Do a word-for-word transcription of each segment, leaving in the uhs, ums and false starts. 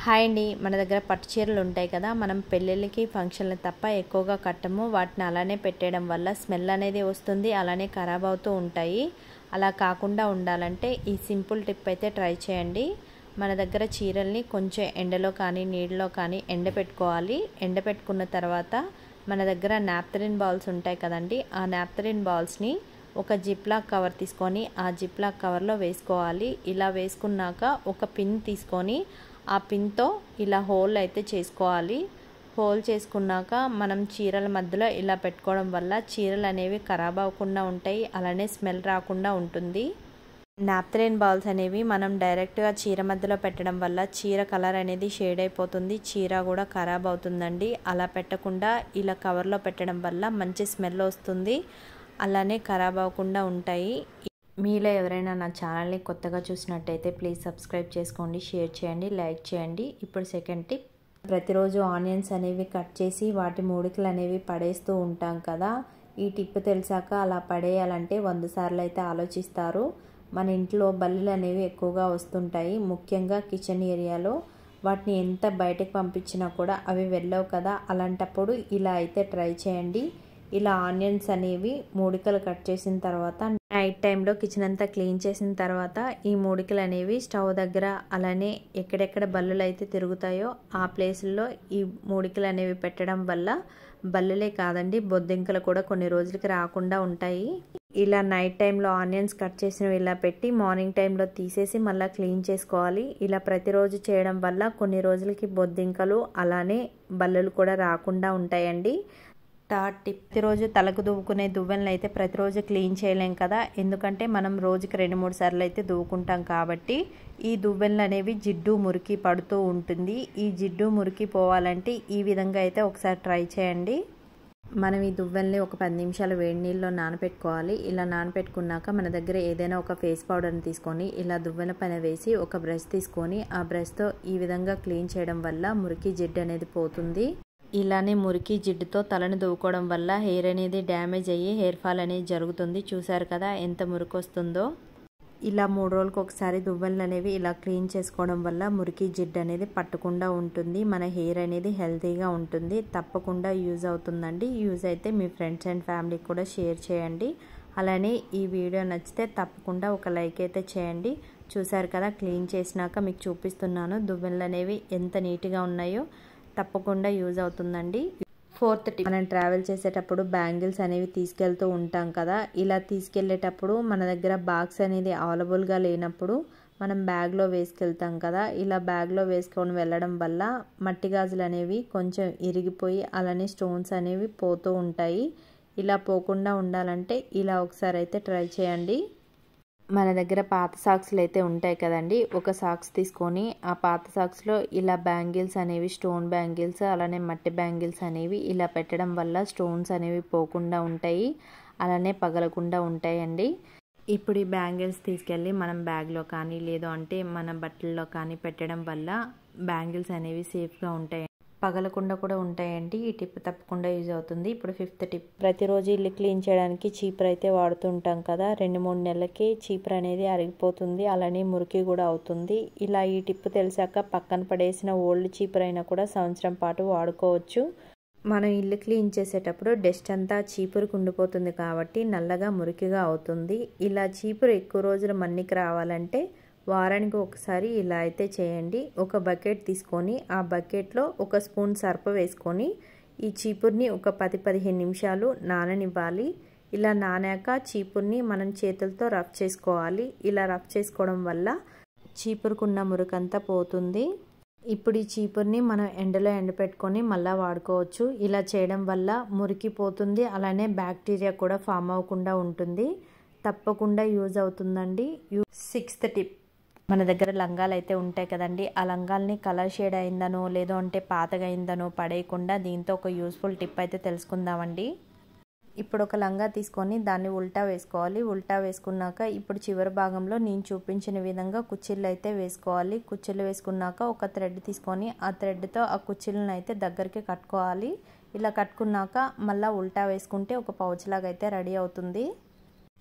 Hi అండి, మన దగ్గర పట్టు చీరలు ఉంటాయి కదా. మనం పెళ్ళిళ్ళకి ఫంక్షన్లు తప్ప ఎక్కువగా కట్టము. వాటిని అలానే పెట్టేయడం వల్ల స్మెల్ అనేది వస్తుంది, అలానే ఖరాబ్ అవుతూ ఉంటాయి. అలా కాకుండా ఉండాలంటే ఈ సింపుల్ టిప్ అయితే ట్రై చేయండి. మన దగ్గర చీరల్ని కొంచెం ఎండలో కానీ నీళ్ళలో కానీ ఎండపెట్టుకోవాలి. ఎండపెట్టుకున్న తర్వాత మన దగ్గర నాప్థలిన్ బాల్స్ ఉంటాయి కదండి, ఆ నాప్థలిన్ బాల్స్ని ఒక జిప్లాక్ కవర్ తీసుకొని ఆ జిప్లాక్ కవర్లో వేసుకోవాలి. ఇలా వేసుకున్నాక ఒక పిన్ తీసుకొని ఆ పిన్తో ఇలా హోల్ అయితే చేసుకోవాలి. హోల్ చేసుకున్నాక మనం చీరల మధ్యలో ఇలా పెట్టుకోవడం వల్ల చీరలు అనేవి ఖరాబ్ అవ్వకుండా ఉంటాయి, అలానే స్మెల్ రాకుండా ఉంటుంది. నాప్థలిన్ బాల్స్ అనేవి మనం డైరెక్ట్గా చీర మధ్యలో పెట్టడం వల్ల చీర కలర్ అనేది షేడ్ అయిపోతుంది, చీర కూడా ఖరాబ్ అవుతుందండి. అలా పెట్టకుండా ఇలా కవర్లో పెట్టడం వల్ల మంచి స్మెల్ వస్తుంది, అలానే ఖరాబ్ అవ్వకుండా ఉంటాయి. మీలో ఎవరైనా నా ఛానల్ని కొత్తగా చూసినట్టయితే ప్లీజ్ సబ్స్క్రైబ్ చేసుకోండి, షేర్ చేయండి, లైక్ చేయండి. ఇప్పుడు సెకండ్ టిప్, ప్రతిరోజు ఆనియన్స్ అనేవి కట్ చేసి వాటి మూడికలు అనేవి పడేస్తూ ఉంటాం కదా. ఈ టిప్ తెలిసాక అలా పడేయాలంటే వంద సార్లు అయితే ఆలోచిస్తారు. మన ఇంట్లో బల్లులు అనేవి ఎక్కువగా వస్తుంటాయి, ముఖ్యంగా కిచెన్ ఏరియాలో. వాటిని ఎంత బయటకు పంపించినా కూడా అవి వెళ్ళవు కదా. అలాంటప్పుడు ఇలా అయితే ట్రై చేయండి. ఇలా ఆనియన్స్ అనేవి మూడికలు కట్ చేసిన తర్వాత నైట్ టైంలో కిచెన్ అంతా క్లీన్ చేసిన తర్వాత ఈ మూడికలు అనేవి స్టవ్ దగ్గర, అలానే ఎక్కడెక్కడ బల్లులు అయితే తిరుగుతాయో ఆ ప్లేసుల్లో ఈ మూడికలు అనేవి పెట్టడం వల్ల బల్లులే కాదండి, బొద్దింకలు కూడా కొన్ని రోజులకి రాకుండా ఉంటాయి. ఇలా నైట్ టైంలో ఆనియన్స్ కట్ చేసినవి ఇలా పెట్టి మార్నింగ్ టైంలో తీసేసి మళ్ళీ క్లీన్ చేసుకోవాలి. ఇలా ప్రతిరోజు చేయడం వల్ల కొన్ని రోజులకి బొద్దింకలు అలానే బల్లులు కూడా రాకుండా ఉంటాయండి. థర్డ్ టిప్, ప్రతిరోజు తలకు దువ్వుకునే దువ్వెనలు అయితే ప్రతిరోజు క్లీన్ చేయలేం కదా, ఎందుకంటే మనం రోజుకి రెండు మూడు సార్లు అయితే దువ్వుకుంటాం కాబట్టి ఈ దువ్వెనలు అనేవి జిడ్డు మురికి పడుతూ ఉంటుంది. ఈ జిడ్డు మురికి పోవాలంటే ఈ విధంగా అయితే ఒకసారి ట్రై చేయండి. మనం ఈ దువ్వెనల్ని ఒక పది నిమిషాలు వేడి నీళ్ళలో నానబెట్టుకోవాలి. ఇలా నానబెట్టుకున్నాక మన దగ్గర ఏదైనా ఒక ఫేస్ పౌడర్ని తీసుకొని ఇలా దువ్వెన పైన వేసి ఒక బ్రష్ తీసుకొని ఆ బ్రష్తో ఈ విధంగా క్లీన్ చేయడం వల్ల మురికి జిడ్డు అనేది పోతుంది. ఇలానే మురికి జిడ్డుతో తలను దువ్వుకోవడం వల్ల హెయిర్ అనేది డ్యామేజ్ అయ్యి హెయిర్ ఫాల్ అనేది జరుగుతుంది. చూసారు కదా ఎంత మురికి వస్తుందో. ఇలా మూడు రోజులకు ఒకసారి దువ్వెనలు అనేవి ఇలా క్లీన్ చేసుకోవడం వల్ల మురికి జిడ్డు అనేది పట్టకుండా ఉంటుంది, మన హెయిర్ అనేది హెల్తీగా ఉంటుంది. తప్పకుండా యూజ్ అవుతుందండి. యూజ్ అయితే మీ ఫ్రెండ్స్ అండ్ ఫ్యామిలీకి కూడా షేర్ చేయండి. అలానే ఈ వీడియో నచ్చితే తప్పకుండా ఒక లైక్ అయితే చేయండి. చూసారు కదా, క్లీన్ చేసినాక మీకు చూపిస్తున్నాను దువ్వెనలు అనేవి ఎంత నీట్గా ఉన్నాయో. తప్పకుండా యూజ్ అవుతుందండి. ఫోర్త్ టిప్, మనం ట్రావెల్ చేసేటప్పుడు బ్యాంగిల్స్ అనేవి తీసుకెళ్తూ ఉంటాం కదా. ఇలా తీసుకెళ్లేటప్పుడు మన దగ్గర బాక్స్ అనేది అవైలబుల్గా లేనప్పుడు మనం బ్యాగ్లో వేసుకెళ్తాం కదా. ఇలా బ్యాగ్లో వేసుకొని వెళ్ళడం వల్ల మట్టి గాజులు అనేవి కొంచెం ఇరిగిపోయి అలానే స్టోన్స్ అనేవి పోతూ ఉంటాయి. ఇలా పోకుండా ఉండాలంటే ఇలా ఒకసారి అయితే ట్రై చేయండి. మన దగ్గర పాత సాక్స్లు అయితే ఉంటాయి కదండి, ఒక సాక్స్ తీసుకొని ఆ పాత సాక్స్లో ఇలా బ్యాంగిల్స్ అనేవి, స్టోన్ బ్యాంగిల్స్ అలానే మట్టి బ్యాంగిల్స్ అనేవి ఇలా పెట్టడం వల్ల స్టోన్స్ అనేవి పోకుండా ఉంటాయి, అలానే పగలకుండా ఉంటాయండి. ఇప్పుడు ఈ బ్యాంగిల్స్ తీసుకెళ్ళి మనం బ్యాగ్లో కానీ లేదు అంటే మన బట్టల్లో కానీ పెట్టడం వల్ల బ్యాంగిల్స్ అనేవి సేఫ్గా ఉంటాయి, పగలకుండా కూడా ఉంటాయండి. ఈ టిప్ తప్పకుండా యూజ్ అవుతుంది. ఇప్పుడు ఫిఫ్త్ టిప్, ప్రతిరోజు ఇల్లు క్లీన్ చేయడానికి చీపురు అయితే వాడుతుంటాం కదా. రెండు మూడు నెలలకి చీపురు అనేది అరిగిపోతుంది, అలానే మురికి కూడా అవుతుంది. ఇలా ఈ టిప్ తెలిసాక పక్కన పడేసిన ఓల్డ్ చీపురు అయినా కూడా సంవత్సరం పాటు వాడుకోవచ్చు. మనం ఇల్లు క్లీన్ చేసేటప్పుడు డస్ట్ అంతా చీపురుకు ఉండిపోతుంది కాబట్టి నల్లగా మురికిగా అవుతుంది. ఇలా చీపురు ఎక్కువ రోజులు మన్నికి రావాలంటే వారానికి ఒకసారి ఇలా అయితే చేయండి. ఒక బకెట్ తీసుకొని ఆ బకెట్లో ఒక స్పూన్ సర్ఫ్ వేసుకొని ఈ చీపుర్ని ఒక పది పదిహేను నిమిషాలు నాననివ్వాలి. ఇలా నానాక చీపుర్ని మనం చేతులతో రఫ్ చేసుకోవాలి. ఇలా రఫ్ చేసుకోవడం వల్ల చీపురుకున్న మురికంతా పోతుంది. ఇప్పుడు ఈ చీపుర్ని మనం ఎండలో ఎండపెట్టుకొని మళ్ళీ వాడుకోవచ్చు. ఇలా చేయడం వల్ల మురికి పోతుంది, అలానే బ్యాక్టీరియా కూడా ఫామ్ అవ్వకుండా ఉంటుంది. తప్పకుండా యూజ్ అవుతుందండి. సిక్స్త్ టిప్, మన దగ్గర లంగాలు అయితే ఉంటాయి కదండి, ఆ లంగాల్ని కలర్ షేడ్ అయిందనో లేదో అంటే పాతగా అయిందనో పడేయకుండా దీంతో ఒక యూస్ఫుల్ టిప్ అయితే తెలుసుకుందామండి. ఇప్పుడు ఒక లంగా తీసుకొని దాన్ని ఉల్టా వేసుకోవాలి. ఉల్టా వేసుకున్నాక ఇప్పుడు చివరి భాగంలో నేను చూపించిన విధంగా కుచ్చిళ్ళు అయితే వేసుకోవాలి. కుచ్చిళ్ళు వేసుకున్నాక ఒక థ్రెడ్ తీసుకొని ఆ థ్రెడ్తో ఆ కుచ్చిళ్ళని అయితే దగ్గరికి కట్టుకోవాలి. ఇలా కట్టుకున్నాక మళ్ళీ ఉల్టా వేసుకుంటే ఒక పౌచ్ లాగా అయితే రెడీ అవుతుంది.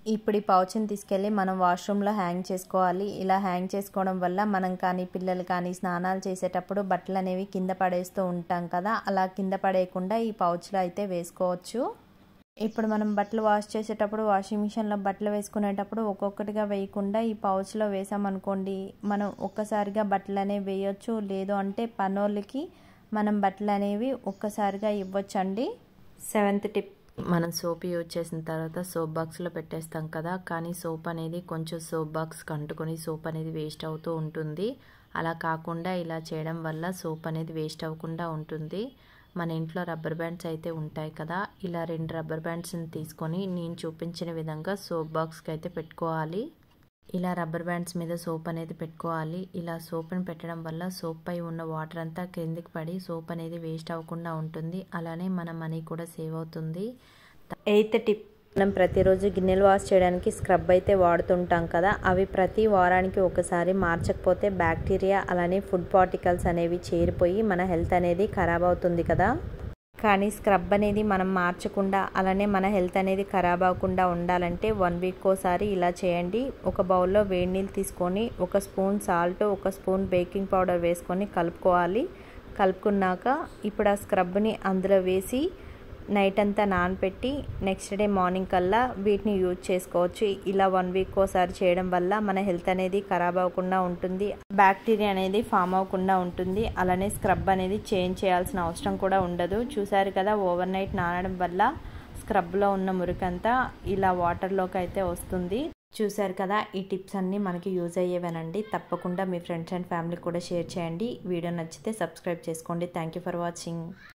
ఇప్పుడు ఈ పౌచ్ని తీసుకెళ్ళి మనం వాష్రూమ్లో హ్యాంగ్ చేసుకోవాలి. ఇలా హ్యాంగ్ చేసుకోవడం వల్ల మనం కానీ పిల్లలు కానీ స్నానాలు చేసేటప్పుడు బట్టలు అనేవి కింద పడేస్తూ ఉంటాం కదా, అలా కింద పడేయకుండా ఈ పౌచ్లో అయితే వేసుకోవచ్చు. ఇప్పుడు మనం బట్టలు వాష్ చేసేటప్పుడు వాషింగ్ మిషన్లో బట్టలు వేసుకునేటప్పుడు ఒక్కొక్కటిగా వేయకుండా ఈ పౌచ్లో వేసామనుకోండి, మనం ఒక్కసారిగా బట్టలు అనేవి వేయొచ్చు. లేదు అంటే పనోళ్ళకి మనం బట్టలు అనేవి ఒక్కసారిగా ఇవ్వచ్చండి. సెవెంత్ టిప్, మనం సోప్ యూజ్ చేసిన తర్వాత సోప్ బాక్స్లో పెట్టేస్తాం కదా, కానీ సోప్ అనేది కొంచెం సోప్ బాక్స్కి అంటుకొని సోప్ అనేది వేస్ట్ అవుతూ ఉంటుంది. అలా కాకుండా ఇలా చేయడం వల్ల సోప్ అనేది వేస్ట్ అవ్వకుండా ఉంటుంది. మన ఇంట్లో రబ్బర్ బ్యాండ్స్ అయితే ఉంటాయి కదా, ఇలా రెండు రబ్బర్ బ్యాండ్స్ని తీసుకొని నేను చూపించిన విధంగా సోప్ బాక్స్కి అయితే పెట్టుకోవాలి. ఇలా రబ్బర్ బ్యాండ్స్ మీద సోప్ అనేది పెట్టుకోవాలి. ఇలా సోప్ని పెట్టడం వల్ల సోప్ పై ఉన్న వాటర్ అంతా క్రిందికి పడి సోప్ అనేది వేస్ట్ అవ్వకుండా ఉంటుంది. అలానే మన మనీ కూడా సేవ్ అవుతుంది. ఎయిత్ టిప్, మనం ప్రతిరోజు గిన్నెలు వాష్ చేయడానికి స్క్రబ్ అయితే వాడుతుంటాం కదా, అవి ప్రతి వారానికి ఒకసారి మార్చకపోతే బ్యాక్టీరియా అలానే ఫుడ్ పార్టికల్స్ అనేవి చేరిపోయి మన హెల్త్ అనేది ఖరాబ్ అవుతుంది కదా. కానీ స్క్రబ్ అనేది మనం మార్చకుండా అలానే మన హెల్త్ అనేది ఖరాబ్ అవ్వకుండా ఉండాలంటే వన్ వీక్ ఒకసారి ఇలా చేయండి. ఒక బౌల్లో వేడి నీళ్ళు తీసుకొని ఒక స్పూన్ సాల్ట్, ఒక స్పూన్ బేకింగ్ పౌడర్ వేసుకొని కలుపుకోవాలి. కలుపుకున్నాక ఇప్పుడు ఆ స్క్రబ్ని అందులో వేసి నైట్ అంతా నానబెట్టి నెక్స్ట్ డే మార్నింగ్ కల్లా వీటిని యూజ్ చేసుకోవచ్చు. ఇలా వన్ వీక్ ఒకసారి చేయడం వల్ల మన హెల్త్ అనేది ఖరాబ్ అవ్వకుండా ఉంటుంది, బ్యాక్టీరియా అనేది ఫామ్ అవ్వకుండా ఉంటుంది. అలానే స్క్రబ్ అనేది చేంజ్ చేయాల్సిన అవసరం కూడా ఉండదు. చూసారు కదా, ఓవర్ నైట్ నానడం వల్ల స్క్రబ్లో ఉన్న మురికంతా ఇలా వాటర్లోకి అయితే వస్తుంది. చూసారు కదా, ఈ టిప్స్ అన్నీ మనకి యూజ్ అయ్యేవేనండి. తప్పకుండా మీ ఫ్రెండ్స్ అండ్ ఫ్యామిలీ కూడా షేర్ చేయండి. వీడియో నచ్చితే సబ్స్క్రైబ్ చేసుకోండి. Thank you for watching.